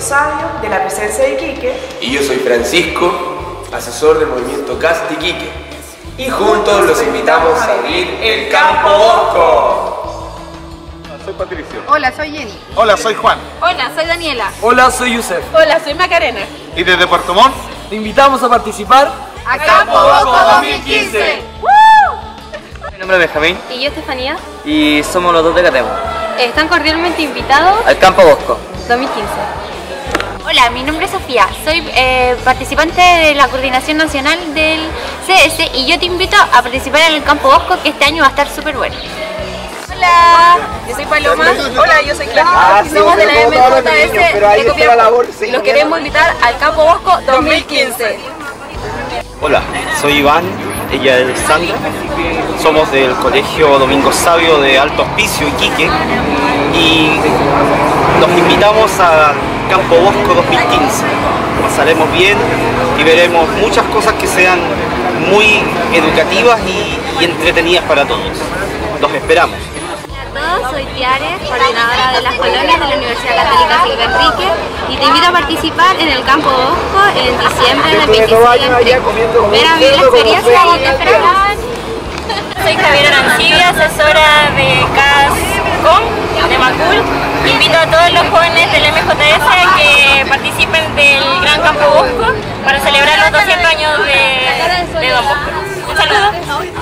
Sabio, de la presencia de Iquique. Y yo soy Francisco, asesor del movimiento Cast Iquique. Y juntos los invitamos a abrir el Campo Bosco. Soy Patricio. Hola, soy Jenny. Hola, soy Juan. Hola, soy Daniela. Hola, soy Yusef. Hola, soy Macarena. Y desde Puerto Montt Te invitamos a participar a Campo Bosco 2015. Mi nombre es Benjamín Y yo, Estefanía. y somos los dos de Catemo. Están cordialmente invitados Al Campo Bosco 2015. Hola, mi nombre es Sofía, soy participante de la coordinación nacional del CS y yo te invito a participar en el Campo Bosco, que este año va a estar súper bueno. Hola, yo soy Paloma. Hola, yo soy Clara. Somos de la MJS de Copiapó y los queremos invitar al Campo Bosco 2015. Hola, soy Iván, ella es Sandra, somos del Colegio Domingo Sabio de Alto Hospicio, Iquique, y nos invitamos a Campo Bosco 2015. Pasaremos bien y veremos muchas cosas que sean muy educativas y entretenidas para todos. Los esperamos. Hola a todos, soy Tiare, coordinadora de las colonias de la Universidad Católica Silva Enrique, y te invito a participar en el Campo Bosco en diciembre del 26 Ven a vivir la experiencia y te esperamos. Soy Javiera Arancibia, asesora de CASCOM de Macul. Invito a todos los jóvenes del MJS que participen del Gran Campo Bosco para celebrar los 200 años de Don Bosco. Un saludo.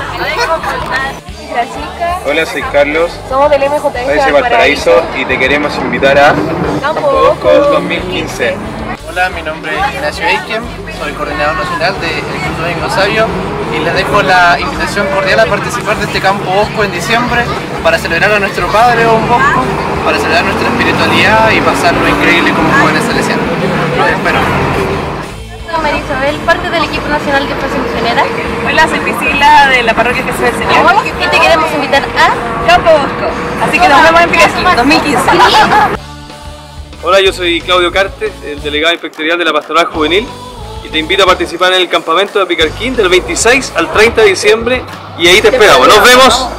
Hola, soy Carlos, Somos del MJS de Valparaíso y te queremos invitar a Campo Bosco 2015. Hola, mi nombre es Ignacio Eiken, soy coordinador nacional del Club Domingo Sabio y les dejo la invitación cordial a participar de este Campo Bosco en diciembre para celebrar a nuestro Padre Don Bosco, para celebrar nuestra espiritualidad y pasarlo increíble como jóvenes salesianos. Los espero. Soy María Isabel, parte del equipo nacional de Espacio Misionera. Hola, soy Priscila de la Parroquia Jesús del Señor. Y te queremos invitar a Campo Bosco. Así que nos vemos en Picasso 2015. Hola, yo soy Claudio Cartes, el delegado inspectorial de la Pastoral Juvenil, y te invito a participar en el campamento de Picarquín del 26 al 30 de diciembre y ahí te esperamos. ¡Nos vemos!